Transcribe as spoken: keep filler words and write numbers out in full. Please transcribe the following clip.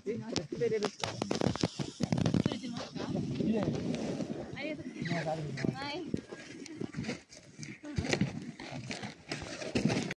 え、これ滑れる。 取れてますか？ありがとうございます。はい。